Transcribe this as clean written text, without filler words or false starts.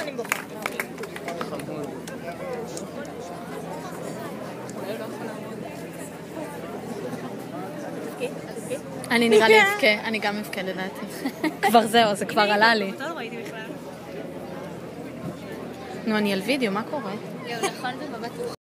אני בוכה. אני נראה לי אבכה, אני גם אבכה לדעתי. כבר זהו, זה כבר עלה לי. לא ראיתי בכלל. נו, אני על וידאו, מה קורה? נכון, זה מבט